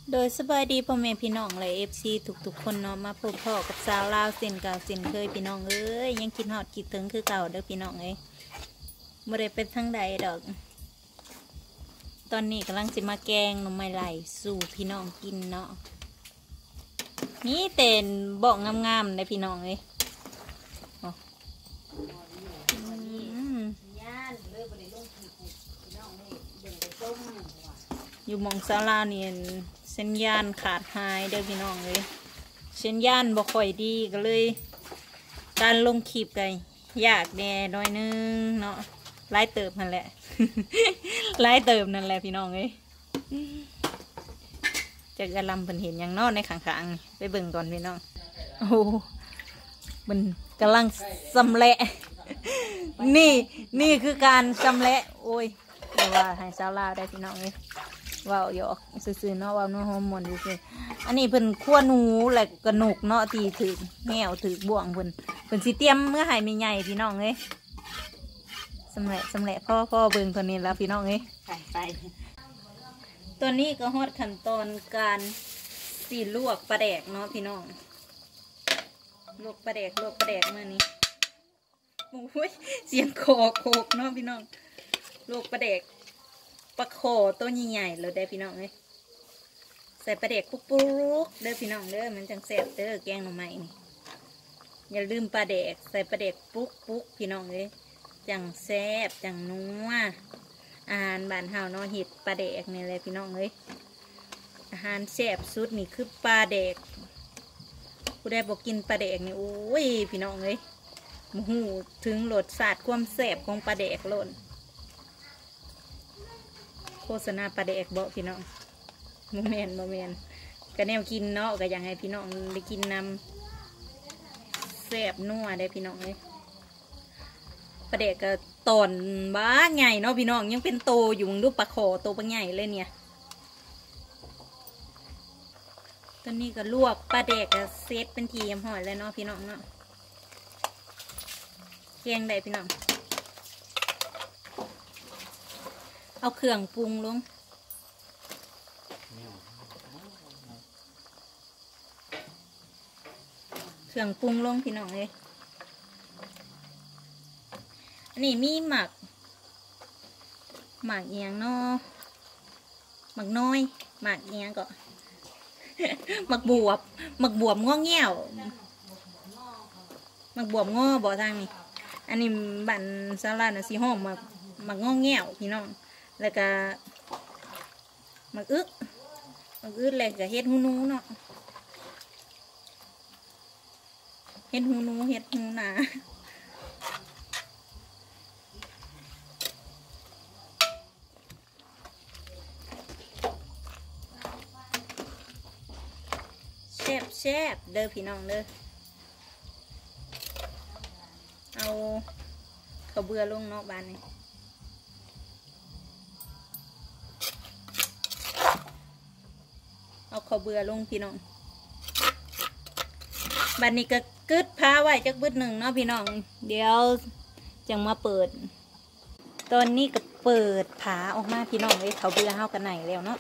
โดยสบายดีพ่อแม่พี่น้องเลยFCทุกคนเนาะมาพบพ่อกับสาวลาวเส้นเก่าเส้นเคยพี่น้องเอ้ยยังคิดฮอดคิดถึงคือเก่าเด้อพี่น้องเอ้ยบ่ได้เป็นทั้งใดดอกตอนนี้กำลังจะมาแกงหน่อไม้ไหลสู่พี่น้องกินเนาะนี่เต็นบอกงามๆเลยพี่น้องเอ้ยอยู่มองศาลาเนี่ยเส้นย่านขาดหายเด้อพี่น้องเลยเส้นย่านบ่ค่อยดีก็เลยการลงคลิปกันยากแน่น้อยนึงเนาะไล่เติบนั่นแหละ ไล่เติบนั่นแหละพี่น้องเลยจะกระลำเป็นเห็นอย่างนอกในข้างๆไปเบิ่งก่อนพี่น้องโอ้มันกำลังสำเร็จ นี่คือการสำเร็จโอ้ยแต่ว่าให้สาวลาวได้พี่น้องเลยว่าหยอกซื่อๆเนาะว่าน้องฮอร์โมนซื่ออันนี้เพิ่นขั้วหนูแหละกระหนกเนาะตีถือแง่วถือบ่วงเพิ่นสิเตรียมเมื่อไหร่มีใหญ่พี่น้องเลยสำเร็จพ่อเบิ่งตัวนี้แล้วพี่น้องเลยไปตัวนี้ก็ฮอดขั้นตอนการสีลวกปลาแดกเนาะพี่น้องลวกปลาแดกเมื่อนี้โอ้ยเสียงโคกเนาะพี่น้องลวกปลาแดกปลาโคตัวใหญ่ๆเลยได้พี่น้องเลยใส่ปลาเด็กปุ๊กเด้อพี่น้องเด้อมันจังแซ่บเด้อแกงหน่อไม้นี่อย่าลืมปลาเด็กใส่ปลาเด็กปุ๊กพี่น้องเลยจังแซ่บจังนัวอาหารบ้านเฮาเนาะเห็ดปลาเด็กนี่เลยพี่น้องเลยอาหารแซ่บสุดนี่คือปลาเด็กผู้ใดบอกกินปลาเด็กนี่โอ้ยพี่น้องเลยมูหูถึงรสชาติความแซ่บของปลาเด็กล้นโฆษณาปลาแดกบอกพี่น้องโมเมนก็แนวกินเนาะก็อยากให้พี่น้องได้กินนำแซ่บนัวได้พี่น้องเลยปลาแดกก็ตอนบ้าใหญ่เนาะพี่น้องยังเป็นโตอยู่ดูปลาคอโตปลาใหญ่เลยเนี่ยตอนนี้ก็ลวกปลาแดกก็เซตเป็นทีมห่อยเลยเนาะพี่น้องเนาะแกงได้พี่น้องเอาเครื่องปรุงลงเครื่องปรุงลงพี่น้องเลยอันนี้มีหมักเอียงเนาะหมักน้อยหมักเอียงก็ หมักบวบง้อเงี้ยวหมักบวบง้อบ่อทางนี่อันนี้บันซาลานะสีห้องหมักง้อเงี้ยวพี่น้องแล้วก็มักอึดเลยก็เฮ็ดหูนูเนาะเฮ็ดหูนาแซ่บเด้อพี่น้องเด้อเอาข้าวเบื่อลงเนาะบ้านนี้เอาข้าวเบื่อลงพี่น้องบัดนี้ก็กึดพาไว้จักบึดหนึ่งเนาะพี่น้องเดี๋ยวจังมาเปิดตอนนี้ก็เปิดผาออกมาพี่น้องเลยข้าวเบื่อเฮากันไหนแล้วเนาะ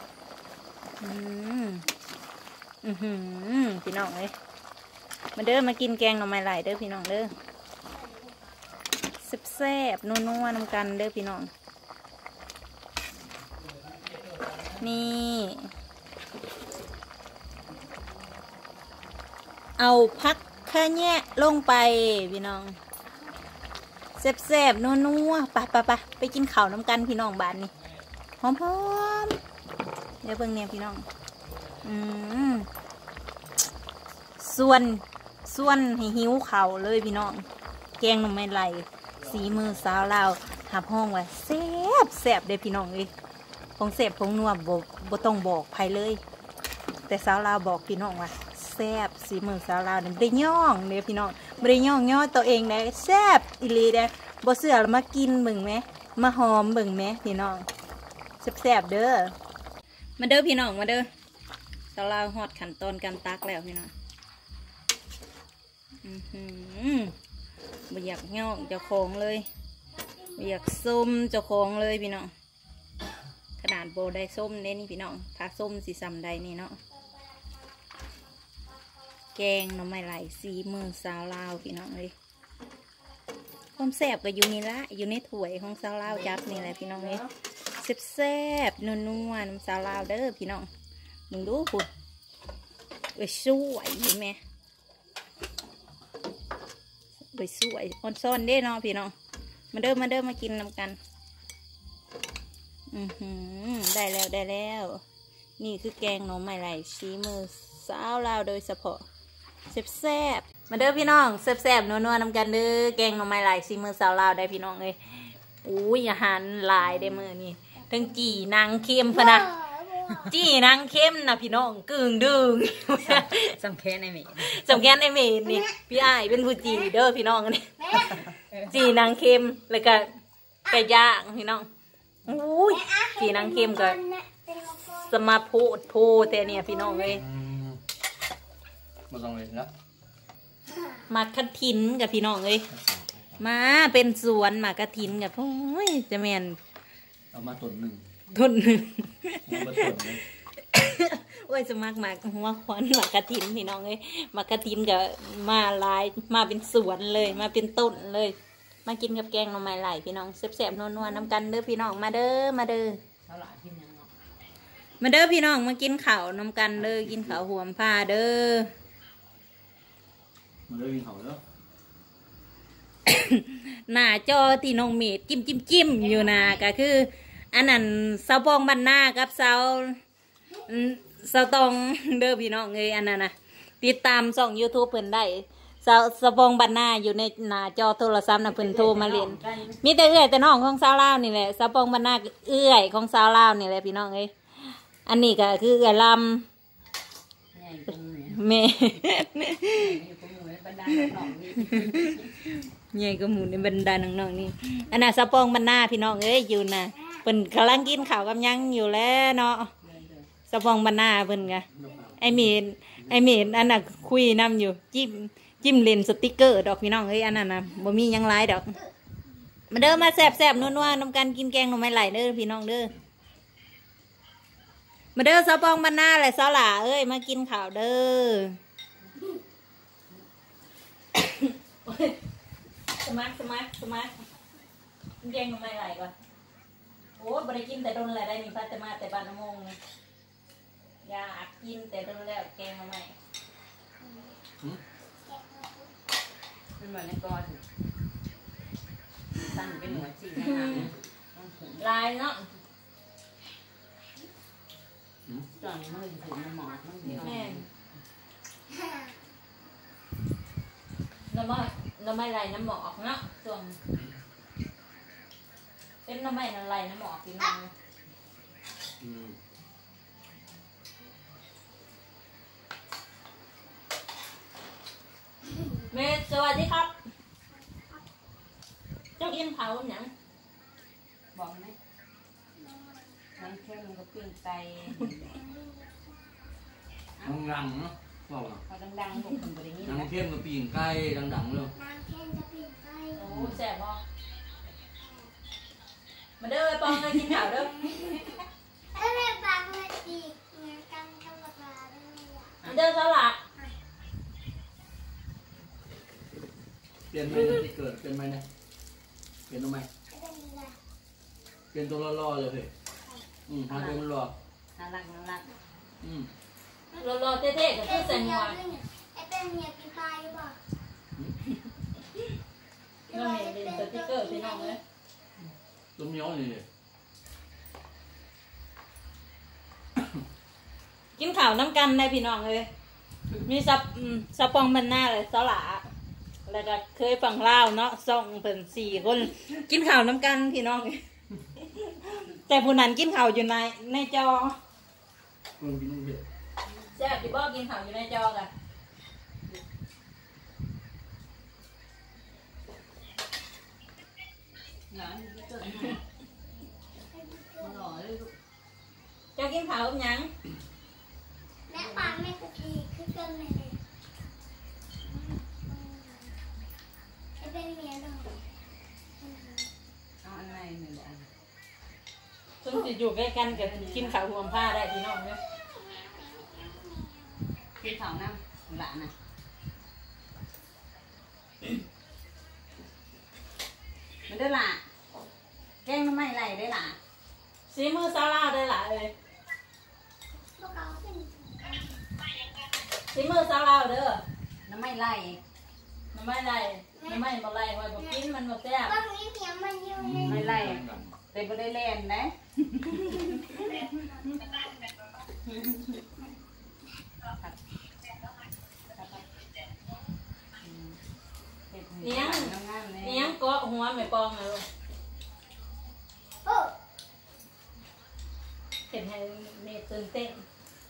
พี่น้องเลยมาเด้อมากินแกงหน่อไม้ไหลเด้อพี่น้องเด้อแซ่บๆนัวๆน้ำกันเด้อพี่น้องนี่เอาพักข้าแง่ลงไปพี่น้องแซ่บๆนัวๆไปกินข้าวน้ำกันพี่น้องบ้านนี่หอมๆเดี๋ยวเบิ่งเนี่ยพี่น้องส่วนให้หิวเข่าเลยพี่น้องแกงหน่อไม้ไหลสีมือสาวลาวหับห้องไว้แซ่บเด้อพี่น้องเลยของแซ่บของนัวบ่ต้องบอกใครเลยแต่สาวลาวบอกพี่น้องว่าแซ่บสีมือสาวลาวเนี่ยไม่ได้ย่องเนี่ยพี่น้องไม่ได้ย่อตัวเองเลยแซ่บอีหลีเด้อบ่เสือแล้วมากินเบิ่งไหมมาหอมเบิ่งไหมพี่น้องแซ่บเด้อมาเด้อพี่น้องมาเด้อสาวลาวฮอดขั้นตอนการตักแล้วพี่น้องบ่อยากย่องเจ้าของเลยบ่อยากซุ่มเจ้าของเลยพี่น้องขนาดนาดโบได้ส้มเด้นี่พี่น้องถ้าส้มสีซ้ำใดนี่เนาะแกงหน่อไม้ไหลสีมือสาวลาวพี่น้องเลยความแซ่บก็อยู่นี่ละอยู่ในถ้วยของสาวลาวจับนี่แหละพี่น้องเลยแซ่บๆนัวน้ำสาวลาวเด้อพี่น้องมึงดูคุณสวยเห็นไหมสวยอ่อนซ่อนเด้เนาะพี่น้องมาเด้อมากินนำกันได้แล้วนี่คือแกงหน่อไม้ไหลชีมือสาวลาวโดยเฉพาะแซ่บมาเด้อพี่น้องแซ่บนัวนำกันเด้อแกงหน่อไม้ไหลชีมือสาวลาวได้พี่น้องเลยอุ้ยอาหารหลายได้มือนี่ทั้งจีนางเค็มพนะจีนางเค็มนะพี่น้องกึ่งดึงสำแค่ในเมนนี่พี่อ้ายเป็นผู้จีเด้อพี่น้องนี่จีนางเค็มแล้วก็ไก่ย่างพี่น้องอุ้ยจีนางเค็มก็สมาโพแต่เนี่ยพี่น้องเลยมาต้องเลยนะมากระถินกับพี่น้องเลยมาเป็นสวนมากระถินกับโอ้ยจะแมนเอามาต้นหนึ่งโอ้ยจะมากหัวควันหมากระถินพี่น้องเลยหมากระถินกับมาลายมาเป็นสวนเลยมาเป็นต้นเลยมากินกับแกงหน่อไม้ไหลพี่น้องแซ่บๆนัวๆน้ำกันเด้อพี่น้องมาเด้อมาเด้อพี่น้องมากินข้าวน้ำกันเด้อกินข้าวหวมผ้าเด้อมาเด้อกินข้าวเด้อหน้าจอที่น้องเมดจิ้มอยู่นะก็คืออันนั้นเสาปองบรรณากับเสาตองเด้อพี่น้องเลยอันนั้นนะติดตามช่อง YouTube เพิ่นได้เสาปองบรรณาอยู่ในหน้าจอโทรศัพท์นะเพิ่นโทรมาเรียนมีแต่เอื้อยแต่น้องของสาวลาวนี่แหละเสาปองบรรณาเอื้อยของสาวลาวนี่แหละพี่น้องเลยอันนี้ก็คือเอื้อยลำแม่ใหญ่ก็หมูในบรรดาน้องๆนี่อันน่ะสะปองบรรณาพี่น้องเอ้ยอยู่น่ะเพิ่นกำลังกินข้าวกับยังอยู่แล้วเนาะสะปองบรรณาเพิ่นไงไอเมนอันน่ะคุยนำอยู่จิ้มเลนสติ๊กเกอร์ดอกพี่น้องเอ้ยอันนั้นน่ะบ่มียังไลดอกมาเด้อมาแซ่บนัวๆนำกันกินแกงหน่อไม้ไหลเด้อพี่น้องเด้อมาเด้อสะปองบรรณาและสาวหล่าเอ้ยมากินข้าวเด้อสมัครแกงหน่อไม้ไหลก่อนโอ้บริกินแต่โดนอะไรได้มีพัฒมาแต่บ้านน้ำมงอยากกินแต่โดนแล้วแกงหน่อไม้เป็นวันนี้ก่อนตั้งเป็นหนวดสีลายเนาะตอนนี้มันถึงมันหมอกมันเดียวแม่น้ำไม้ไหลน้ำหมอกเนาะส่วนเป็นน้ำไม้ไหลน้ำหมอกกินมาเมย์สวัสดีครับเจ้ากินเผาอย่างบอกไหมมันเข้มก็ปิ้งไก่ดังๆเนาะบอกว่าพอดังๆผมเป็นบริงี้นางเข้มกับปีงไก่ดังๆเลยนางเข้มกับปีงไก่โอ้แซ่บบ่มาเด้อปองเลยกินข้าวเด้ออะไรบางนาทีเงี้ยกันกับปลาได้ไหมมาเด้อสลัดเปลี่ยนไหมที่เกิดเปลี่ยนไหมเนี่ยเปลี่ยนทำไมเปลี่ยนตัวล่อๆเลยเฮ้ยหาตัวมันล่อน่ารักรอเท่ๆกับที่ใส่หัวไอ้เป็นเมียกินปลาหรือเปล่าน้องเห็นเป็นสติ๊กเกอร์พี่น้องเลยตัวเมียวนี่กินข้าวน้ำกันได้พี่น้องเลยมีซับปองบรรณาเลยสลาแล้วก็เคยฟังเล่าเนาะส่งเพิ่น4 คนกินข้าวน้ำกันพี่น้องแต่ผู้นั้นกินข้าวอยู่ในจอแซ่บที่บ่กินข้าวอยู่ในจอกันเจ้ากินข้าวกับยังแม่ปลาแม่กะทิคือเกินเลยไอ้เป็นเมียดอกเอาอะไรหนึ่งอันสต้องติดอยู่ใกล้กันกับกินข้าวห่วงผ้าได้พี่น้องเนี่ยกินข้าวน้ำหลานน่ะมันได้ล่ะแกงน้ำไม่ไหลได้ล่ะสีมือซาลาได้หลายเลยพวกเราเป็นสีมือซาลาเด้อน้ำไม่ไหลมันไม่ไรมันไม่บ่ไรไว้บ่กินมันบ่แซ่บว่ามีเสียงมันอยู่ในไม่ไหลแต่บ่ได้เล่นนะเนี้ยงเกาะหัวไม่ปองเลยลูกโอ้เห็นให้เมตื่นเต้น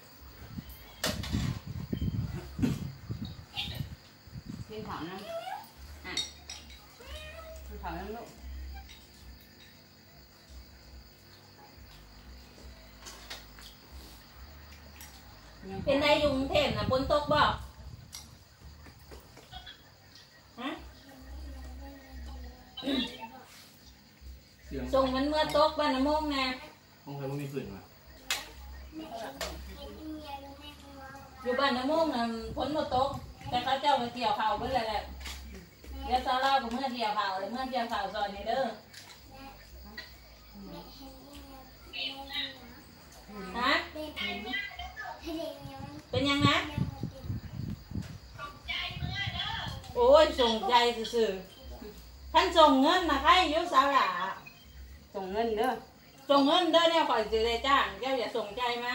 กินข้าวน้ำอ่ะกินข้าวน้ำลูกเป็นได้ยุงเทพนะฝนตกบ่ฮะเสียงส่งมันเมื่อตกบ้านน้ำมงนะห้องใครไม่มีฝืนมาอยู่บ้านน้ำมงนะฝนบ่ตกแต่เขาเจ้าไปเกี่ยวข้าวเบิ่งแหละเดี๋ยวซาลากับเมื่อเกี่ยวข้าวเลยเมื่อเกี่ยวข้าวซอยนี่เด้อฮะเป็นยังนะโอ้ยส่งใจซื่อๆท่านส่งเงินนะใครอยุ่สาระส่งเงินเด้อส่งเงินเด้อเนี่ยข่อยสิได้จ้างเจ้าอย่าส่งใจมา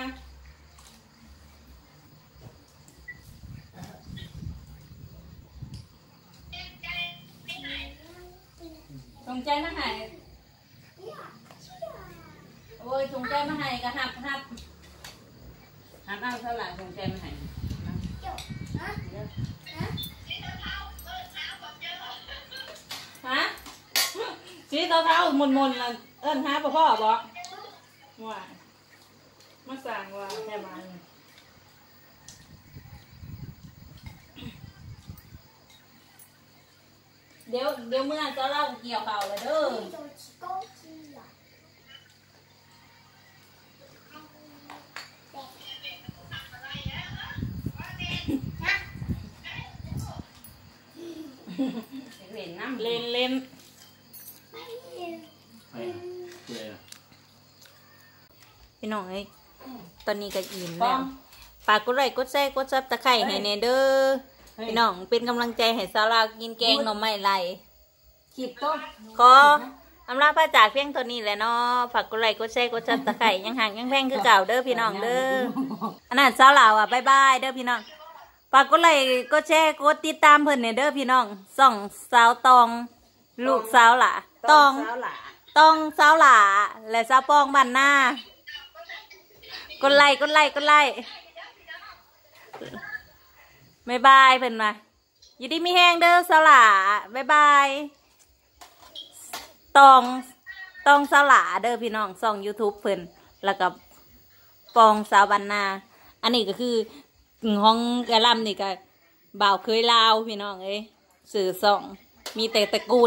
ส่งใจมาให้โอ้ยส่งใจมาให้ก็หับหักเอาเท่าไหร่ส่งใจมาให้ฮะสีเทาๆมนๆละเอิ้นหาพ่อบอกว่ามาสั่งว่าแค่มาเดี๋ยวเมื่อจะเล่าเกี่ยวข่าวเลยเด้อเล่นน้ำเล่นไปเปื่อยนะพี่น้องเอ้ยตอนนี้ก็อิ่มแล้วฝากกดไลค์กดแชร์กดซับตะไคร้ให้แน่เด้อพี่น้องเป็นกำลังใจให้สาวลาวกินแกงหน่อไม้ไล่ขีดต้นขออำลาพระจากเพียงตัวนี้แหละเนาะฝากกดไลค์กดแชร์กดซับตะไคร้ยังห่างยังแพงคือเก่าเด้อพี่น้องเด้ออันนั้นสาวลาวอ่ะบ๊ายบายเด้อพี่น้องฝากกดไลค์กดแชร์กดติดตามเพิ่นเนี่ยเด้อพี่น้องส่องสาวตองลูกสาวหล่ะตองสาวหล่าต้องสาวหล่าและสาวปองบ้านหน้ากดไลค์บ๊ายบายเพิ่นมาอยู่ดีมีแห้งเด้อสาวหล่าบ๊ายบายต้องสาวหล่าเด้อพี่น้องส่อง YouTube เพิ่นแล้วก็ปองสาวบ้านนาอันนี้ก็คือห้องกระลำนี่ก็บ่าวเคยลาวพี่น้องเอ้ยสื่อส่องมีแต่ตระกูล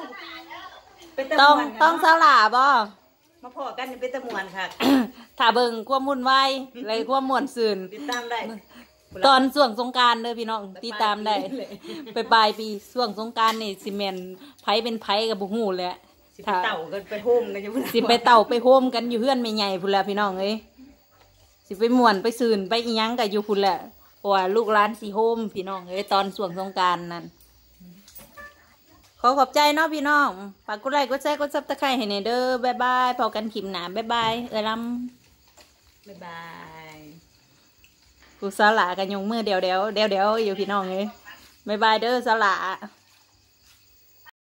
ต้องสาวหล่าบ่มาพอกันเป็นตะมวนค่ะถ้าเบิ่งความวุ่นวายและความม่วนซื่นติดตามได้ตอนช่วงสงกรานต์เด้อพี่น้องติดตามได้ ไปปลายปีช่วงสงกรานต์นี่สิแม่นไผเป็นไผก็บ่ฮู้แหละสิไปเต่ากันไปโฮมกันอยู่สิไปเต่าไปโฮมกันอยู่เฮือนแม่ใหญ่พุ่นแหละพี่น้องเอ้ยสิไปม่วนไปซื่นไปอีหยังก็อยู่พุ่นแหละเพราะว่าลูกหลานสิโฮมพี่น้องเอ้ยตอนช่วงสงกรานต์นั่นขอขอบใจเนาะพี่น้องฝากกดไลค์กดแชร์กดซับสไครต์ให้แน่เด้อบ๊ายบายพอกันคลิปหน้าบ๊ายบายลำบ๊ายบายกูสาหลากันยงมือเดียวอยู่พี่น้องเอ้ยบ๊ายบายเด้อสาหลา